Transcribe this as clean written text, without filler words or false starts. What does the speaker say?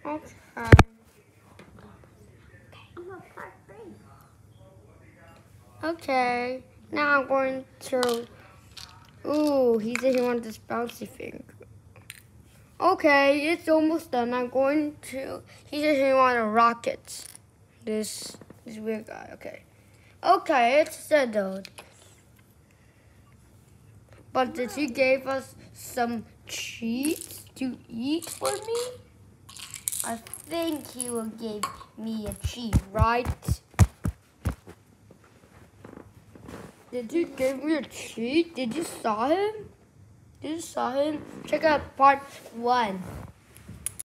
Okay. Okay. Now I'm going to. Ooh, he said he wanted this bouncy thing. Okay, it's almost done. I'm going to. He said he wanted rockets. This weird guy. Okay. Okay, it's settled. But did he gave us some cheese to eat for me? I think he will give me a cheese, right? Did he give me a cheese? Did you saw him? Did you saw him? Check out part 1.